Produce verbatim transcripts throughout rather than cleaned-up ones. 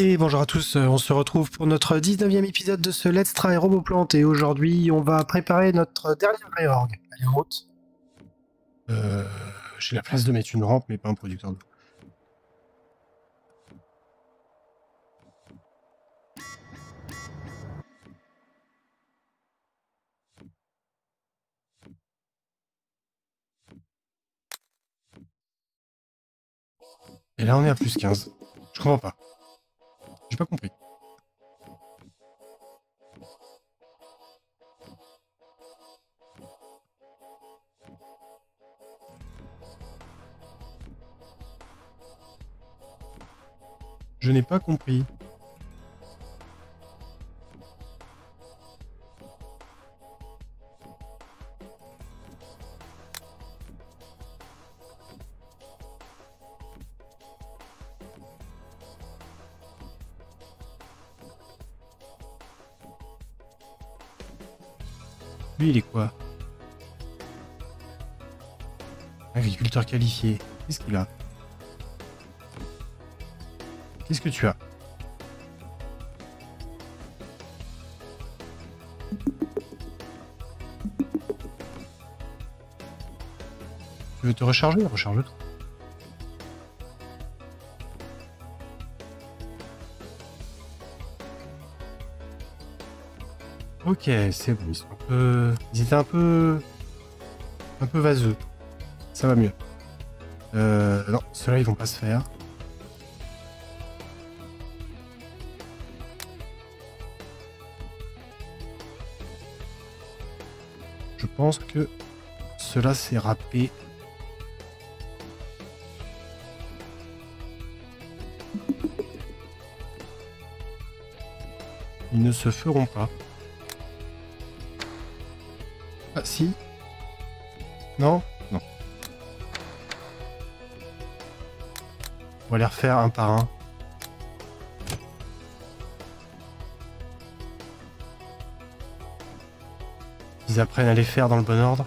Et bonjour à tous, euh, on se retrouve pour notre dix-neuvième épisode de ce Let's Try Roboplant et aujourd'hui on va préparer notre dernière réorg. Allez en route. Euh, J'ai la place de mettre une rampe mais pas un producteur d'eau. Et là on est à plus quinze. Je comprends pas. J'ai pas compris. Je n'ai pas compris. Lui il est quoi? Agriculteur qualifié. Qu'est-ce qu'il a? Qu'est-ce que tu as? Tu veux te recharger? Recharge-toi. Ok, c'est bon. Ils sont un peu... Ils étaient un peu... un peu vaseux. Ça va mieux. Euh... Non, ceux-là, ils vont pas se faire. Je pense que cela s'est râpé. Ils ne se feront pas. Ah si. Non? Non. On va les refaire un par un. Ils apprennent à les faire dans le bon ordre.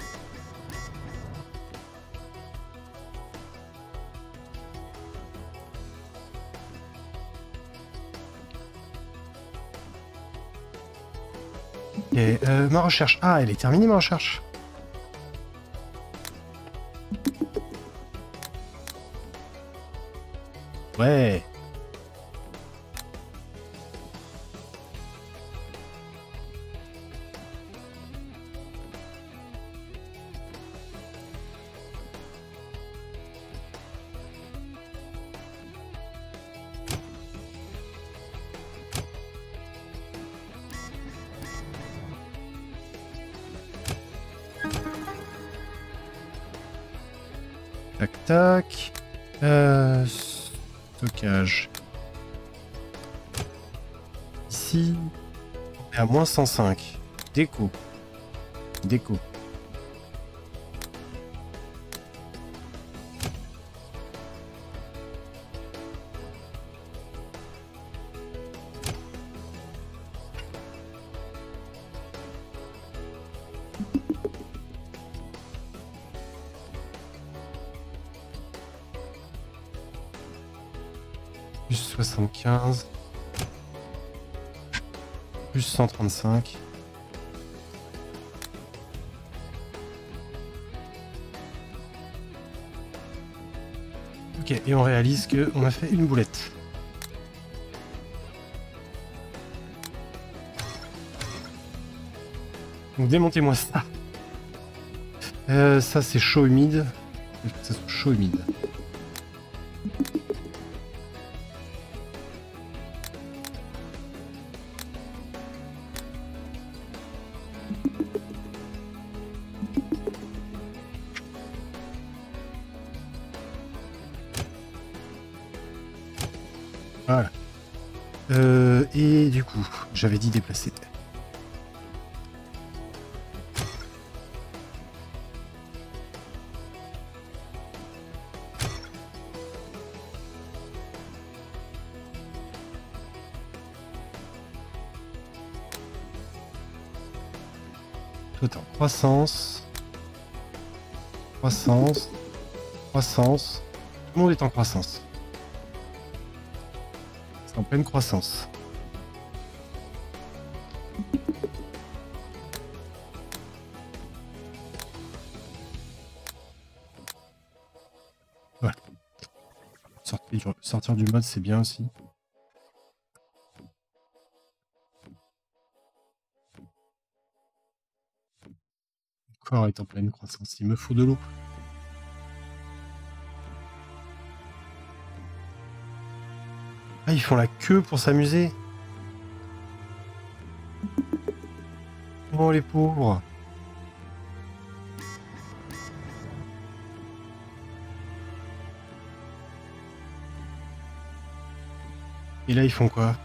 Et euh, ma recherche. Ah, elle est terminée ma recherche. Ouais. Tac tac. Euh, stockage. Ici, on est à moins cent cinq. Déco. Déco. Plus soixante-quinze. Plus cent trente-cinq. Ok, et on réalise qu'on a fait une boulette. Donc démontez-moi ça. Euh, ça c'est chaud humide. Il faut que ça soit chaud humide. Voilà. Euh, et du coup, j'avais dit déplacer. Toi t'es en croissance. Croissance. Croissance. Tout le monde est en croissance. C'est en pleine croissance. Voilà. Sortir du, sortir du mode, c'est bien aussi. Le corps est en pleine croissance. Il me faut de l'eau. Ah, ils font la queue pour s'amuser. Oh, les pauvres. Et là, ils font quoi?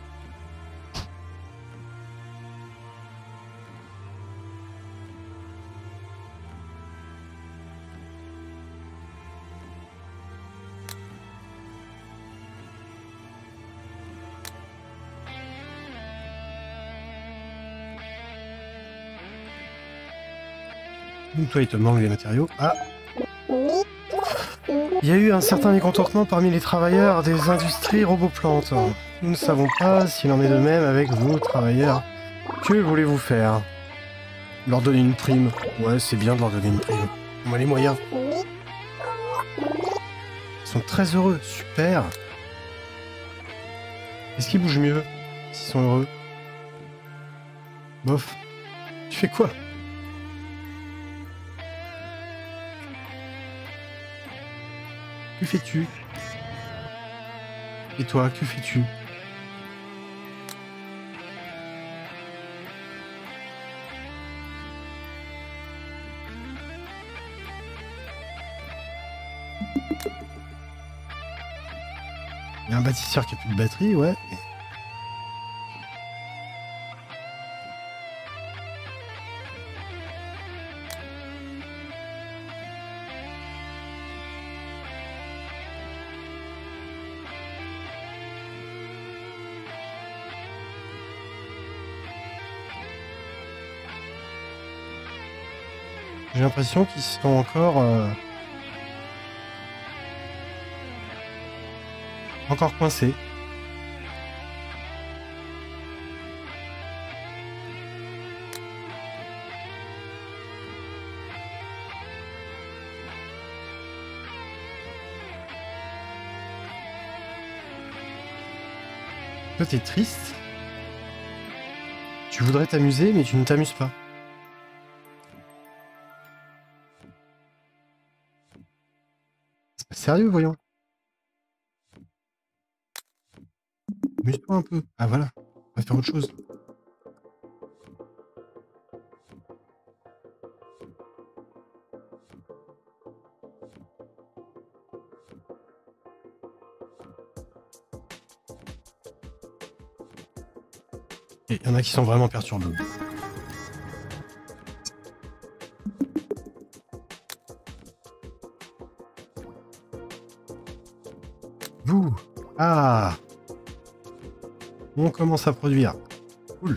Donc toi, il te manque des matériaux. Ah! Il y a eu un certain mécontentement parmi les travailleurs des industries roboplantes. Nous ne savons pas s'il en est de même avec vous, travailleurs. Que voulez-vous faire? Leur donner une prime. Ouais, c'est bien de leur donner une prime. On a les moyens. Ils sont très heureux. Super. Est-ce qu'ils bougent mieux s'ils sont heureux? Bof. Tu fais quoi? Que fais-tu? Et toi, que fais-tu? Il y a un bâtisseur qui a plus de batterie, ouais. J'ai l'impression qu'ils sont encore... Euh... encore coincés. Toi, t'es triste. Tu voudrais t'amuser, mais tu ne t'amuses pas. C'est pas sérieux, voyons. Amuse-toi un peu. Ah voilà, on va faire autre chose. Il y en a qui sont vraiment perturbés. Vous. Ah. On commence à produire. Cool.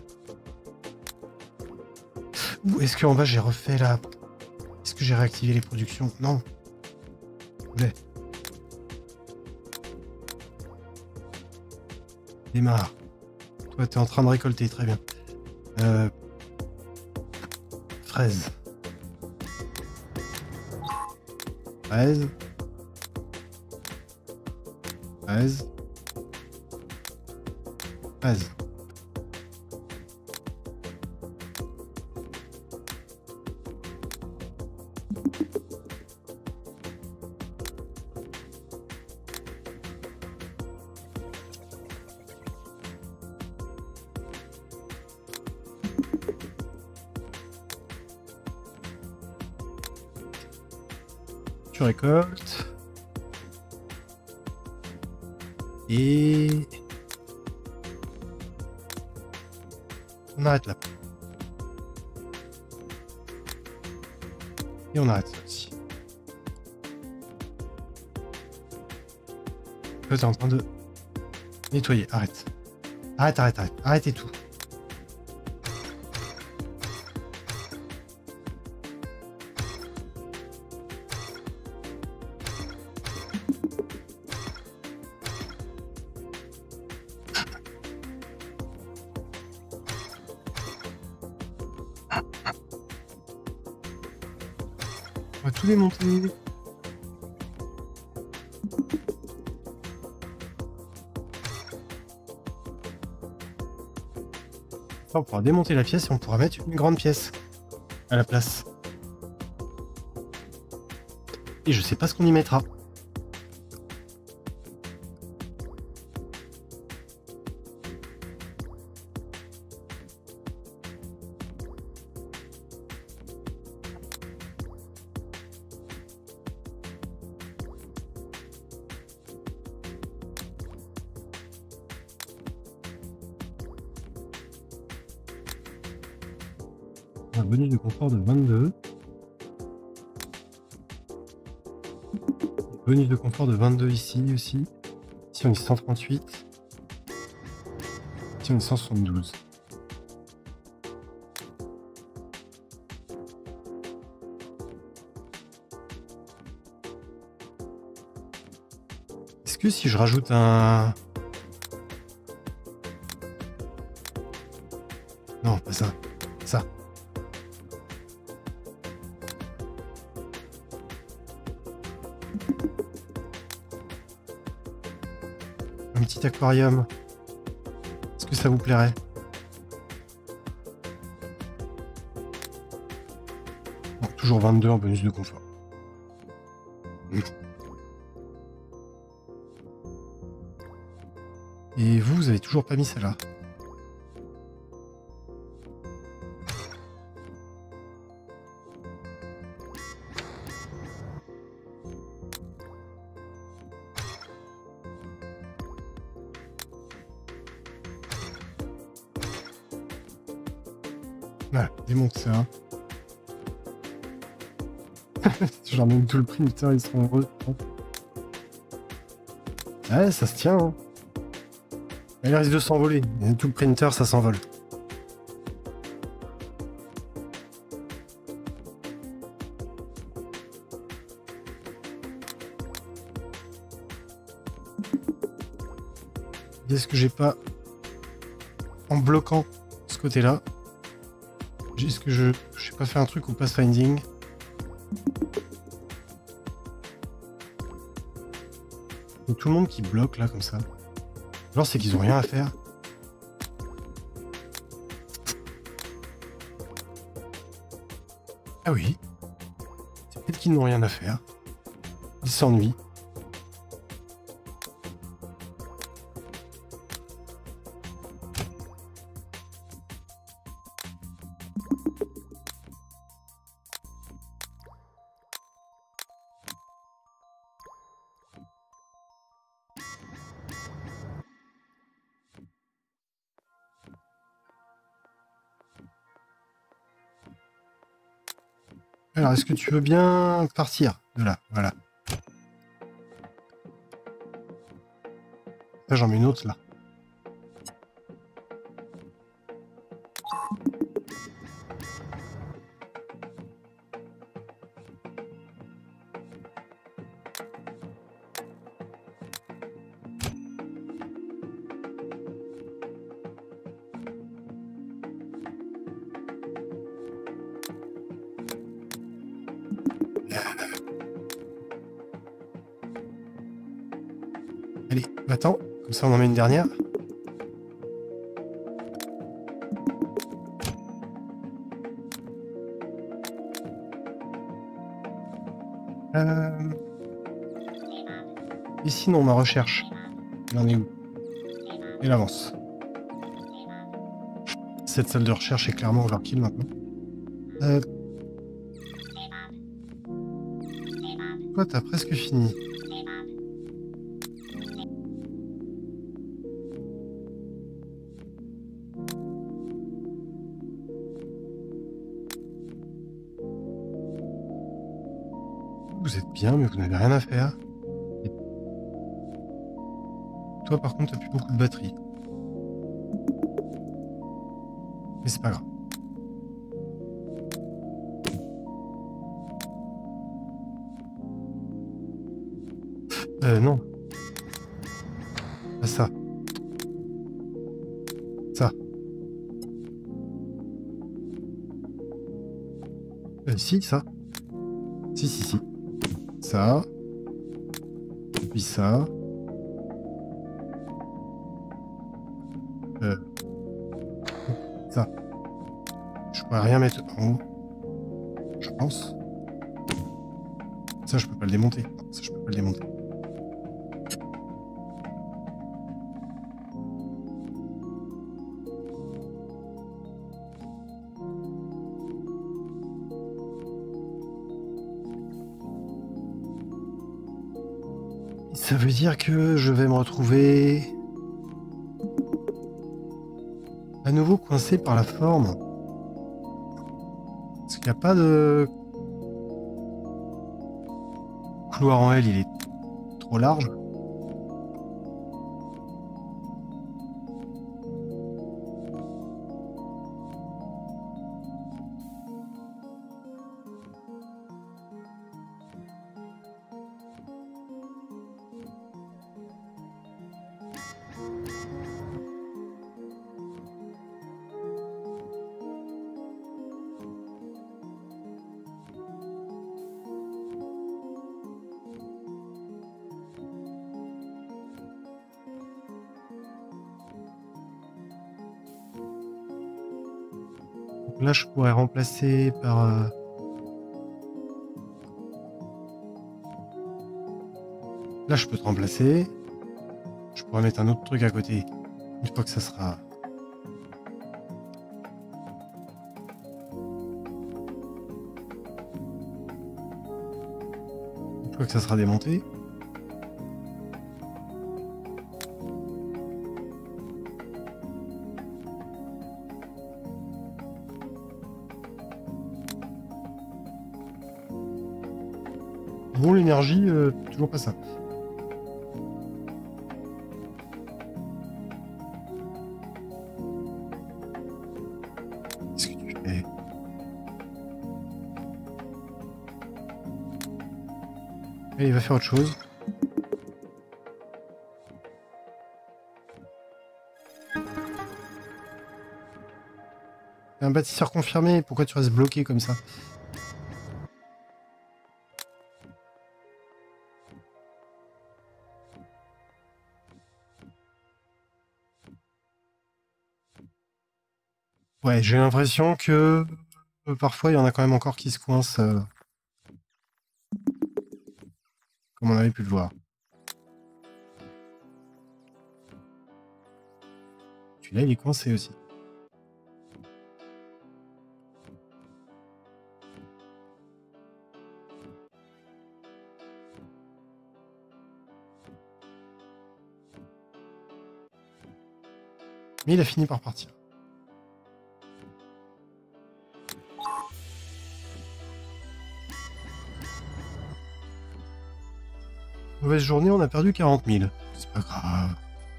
Ou est-ce qu'en bas j'ai refait la... Est-ce que j'ai réactivé les productions? Non. Ouais. Démarre. Toi, t'es en train de récolter, très bien. Euh... Fraises. Fraises. Fraises. Fraises. Tu récoltes. Et... on arrête là. Et on arrête ça aussi. Toi, t'es en train de nettoyer. Arrête. Arrête, arrête, arrête. Arrêtez tout. tout démonter. Ça, on pourra démonter la pièce et on pourra mettre une grande pièce à la place. Et je sais pas ce qu'on y mettra. Un bonus de confort de vingt-deux. Bonus de confort de vingt-deux ici aussi. Ici on est cent trente-huit. Ici on est cent soixante-douze. Est-ce que si je rajoute un... Non, pas ça. Ça. Un petit aquarium. Est-ce que ça vous plairait? Bon, toujours vingt-deux en bonus de confort. Et vous, vous avez toujours pas mis celle-là. Voilà, démonte ça. Je leur donne tout le prix, putain, ils seront heureux. Ouais, ça se tient. Hein. Il risque de s'envoler. Tout le printer, ça s'envole. Est-ce que j'ai pas, en bloquant ce côté-là, est-ce que je je sais pas fait un truc au pathfinding? Donc tout le monde qui bloque là comme ça. Alors c'est qu'ils ont rien à faire. Ah oui. C'est peut-être qu'ils n'ont rien à faire. Ils s'ennuient. Alors, est-ce que tu veux bien partir de là? Voilà. Là, j'en mets une autre, là. Allez, attends, comme ça on en met une dernière. Euh... Ici, non, ma recherche. Elle en est où? Elle avance. Cette salle de recherche est clairement overkill maintenant. Euh... Toi, t'as presque fini. Vous êtes bien, mais vous n'avez rien à faire. Et toi, par contre, t'as plus beaucoup de batterie. Mais c'est pas grave. Euh, non. Pas ça. Ça. Euh, si, ça. Si, si, si. Ça. Puis ça. Euh. Ça. Je pourrais rien mettre en haut. Je pense. Ça, je peux pas le démonter. Ça, je peux pas le démonter. Ça veut dire que je vais me retrouver à nouveau coincé par la forme. Parce qu'il n'y a pas de couloir en L, il est trop large. Là, je pourrais remplacer par... Euh... Là, je peux te remplacer. Je pourrais mettre un autre truc à côté. Une fois que ça sera... Une fois que ça sera démonté. Bon, l'énergie, euh, toujours pas ça. Qu'est-ce que tu fais? Allez, il va faire autre chose. T'es un bâtisseur confirmé, pourquoi tu restes bloqué comme ça? Ouais, j'ai l'impression que euh, parfois il y en a quand même encore qui se coincent, euh, comme on avait pu le voir. Celui-là, il est coincé aussi. Mais il a fini par partir. Mauvaise journée, on a perdu quarante mille. C'est pas grave.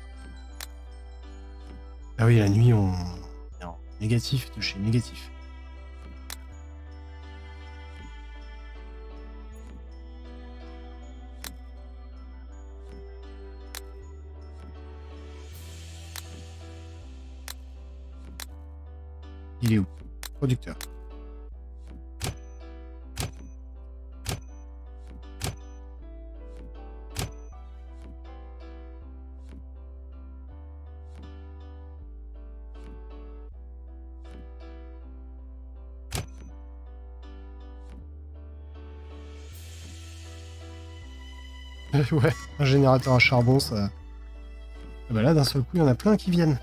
Ah oui, la nuit, on est en négatif de chez négatif. Il est où? Producteur. Ouais, un générateur à charbon, ça... Ah bah là, d'un seul coup, il y en a plein qui viennent.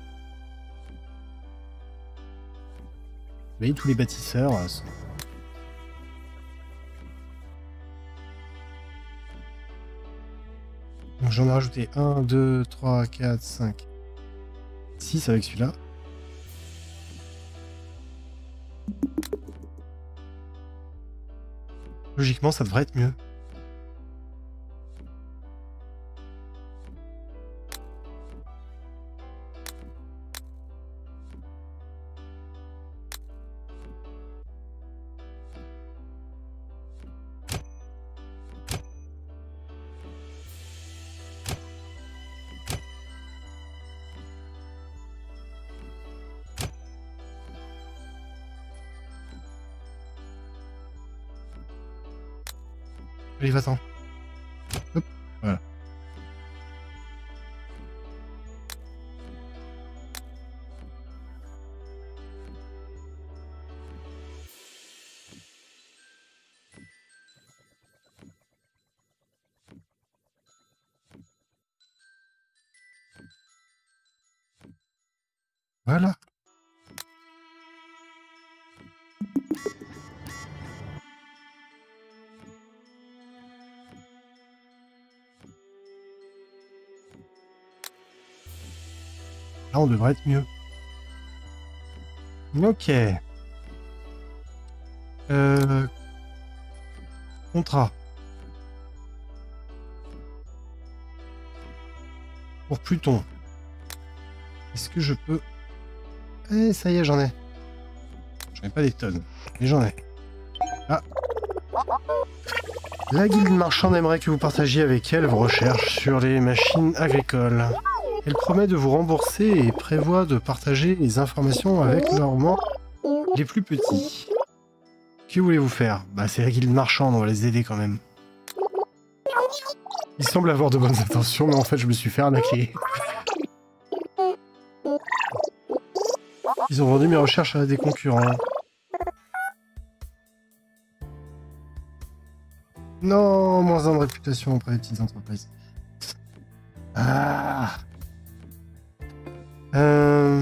Vous voyez, tous les bâtisseurs euh, sont... Donc j'en ai rajouté un, deux, trois, quatre, cinq, six avec celui-là. Logiquement, ça devrait être mieux. Allez, va-t'en. Hop, voilà. Voilà. Là, on devrait être mieux. Ok. Euh... Contrat. Pour Pluton. Est-ce que je peux... Eh, ça y est, j'en ai. J'en ai pas des tonnes, mais j'en ai. Ah. La guilde marchande aimerait que vous partagiez avec elle vos recherches sur les machines agricoles. Elle promet de vous rembourser et prévoit de partager les informations avec leurs membres les plus petits. Que voulez-vous faire? Bah, c'est la guilde marchande, on va les aider quand même. Ils semblent avoir de bonnes intentions, mais en fait, je me suis fait arnaquer. Ils ont vendu mes recherches à des concurrents. Non, moins un de réputation auprès des petites entreprises. Ah. Euh...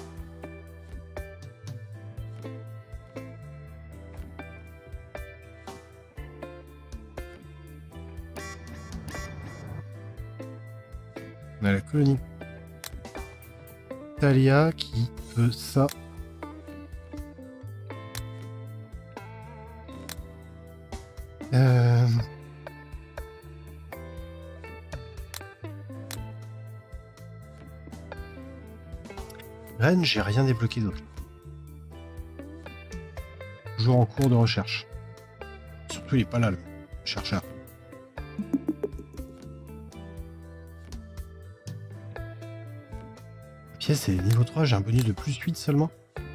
On a la colonie Talia qui veut ça. Euh... Rennes, j'ai rien débloqué d'autre. Toujours en cours de recherche. Surtout, il est pas là, le chercheur. La pièce est niveau trois, j'ai un bonus de plus huit seulement.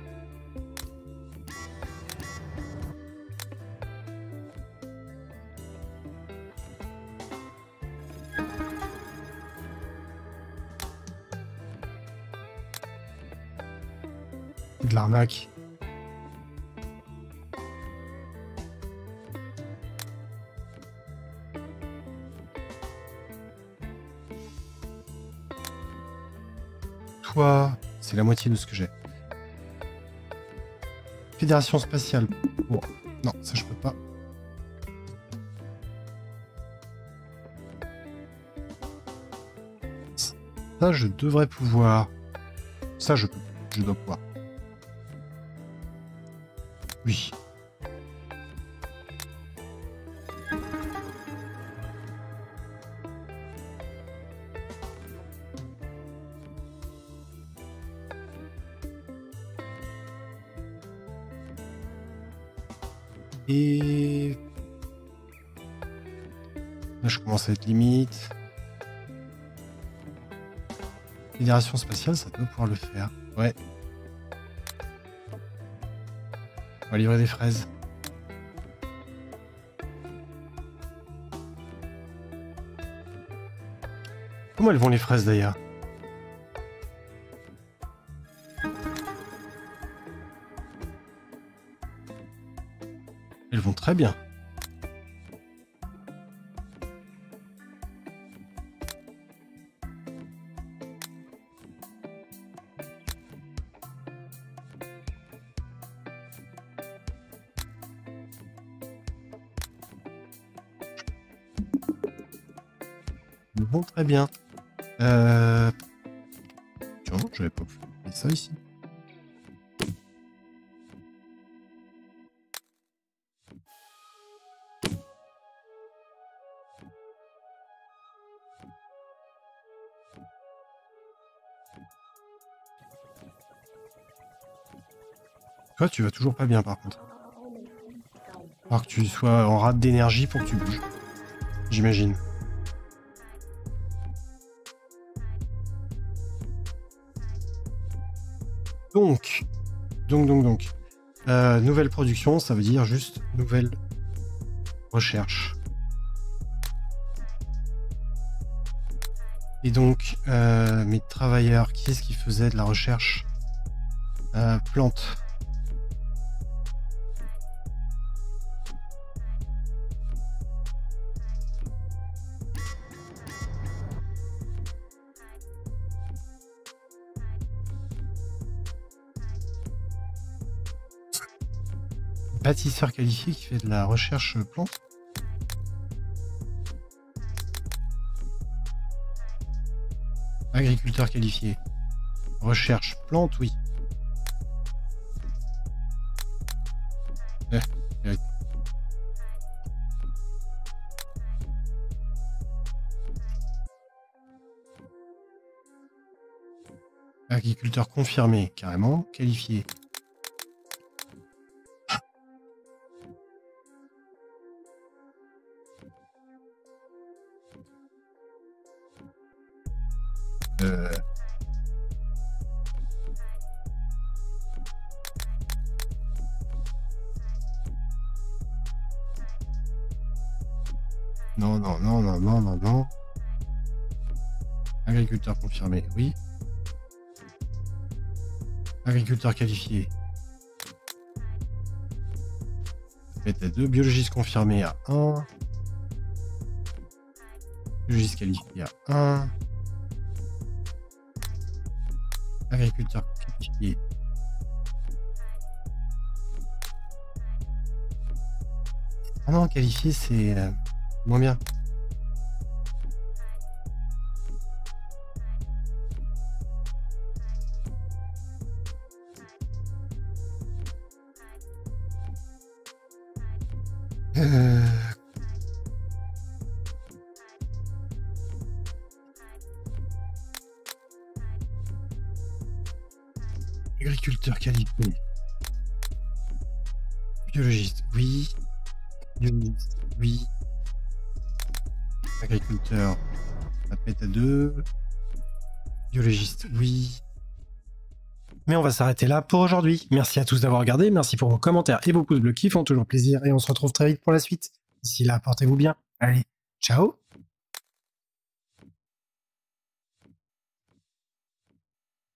De l'arnaque. Toi, c'est la moitié de ce que j'ai. Fédération spatiale. Bon, non, ça je peux pas. Ça, je devrais pouvoir. Ça, je peux. Je dois pouvoir. Oui. Et... Là, je commence à être limite. Fédération spatiale, ça doit pouvoir le faire. Ouais. On va livrer des fraises. Comment elles vont les fraises d'ailleurs? Elles vont très bien. Elles vont très bien. Euh... Tiens, je vais pas faire ça ici. Toi, tu vas toujours pas bien par contre. Alors que tu sois en rate d'énergie pour que tu bouges. J'imagine. Donc, donc, donc, donc. Euh, nouvelle production, ça veut dire juste nouvelle recherche. Et donc, euh, mes travailleurs, qui est-ce qui faisait de la recherche euh, plantes. Bâtisseur qualifié qui fait de la recherche plante. Agriculteur qualifié. Recherche plante, oui. Eh, eh. Agriculteur confirmé, carrément. Qualifié. Euh... Non, non, non, non, non, non, non. Agriculteur confirmé, oui. Agriculteur qualifié. Fait à deux. Biologiste confirmé à un. Biologiste qualifié à un. Agriculteur qualifié. Ah non, qualifié, c'est euh, moins bien. Euh... Agriculteur qualifié. Biologiste, oui. Biologiste, oui. Agriculteur, ça pète à deux. Biologiste, oui. Mais on va s'arrêter là pour aujourd'hui. Merci à tous d'avoir regardé, merci pour vos commentaires et vos pouces bleus qui font toujours plaisir, et on se retrouve très vite pour la suite. D'ici là, portez-vous bien. Allez, ciao!